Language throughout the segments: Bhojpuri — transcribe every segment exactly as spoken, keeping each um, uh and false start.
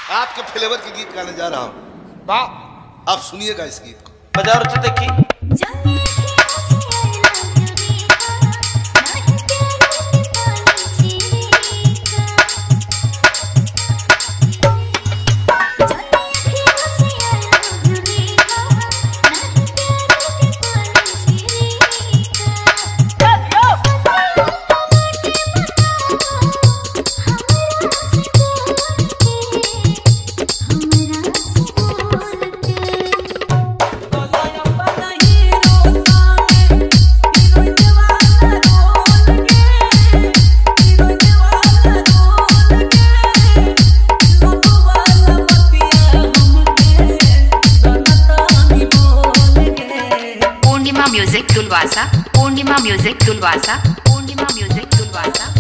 आपके फ्लेवर के गीत गाने जा रहा हूँ। वाह, आप सुनिएगा इस गीत को। बजाओ तो देखी। Music Tulwasa, Purnima music Tulwasa, Purnima music Tulwasa.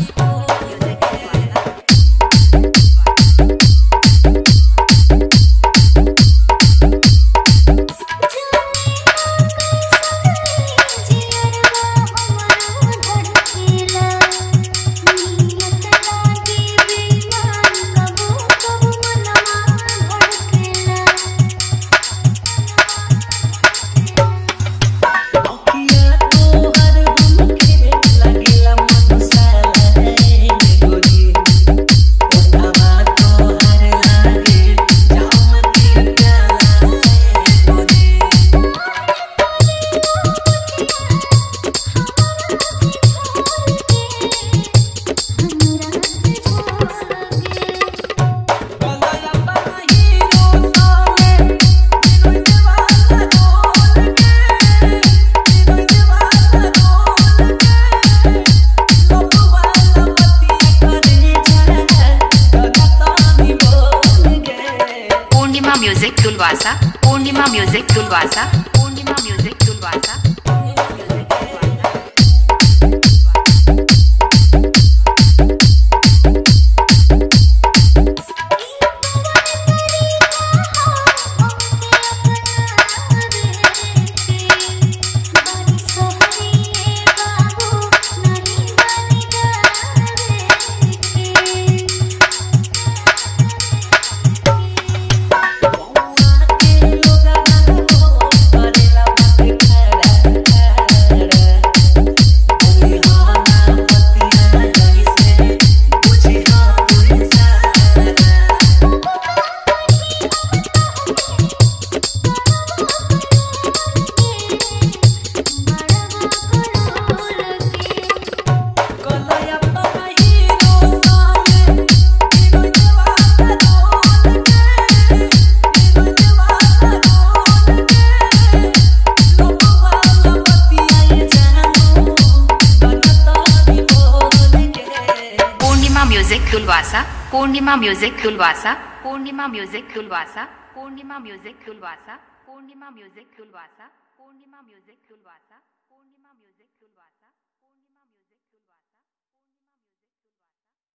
Music Tulwasa, Purnima music Tulwasa, Purnima music Tulwasa. Music Tulwasa, Purnima music Tulwasa, Purnima music Tulwasa, Purnima music Tulwasa, Purnima music Tulwasa, Purnima music Tulwasa, Purnima music तुलवासा।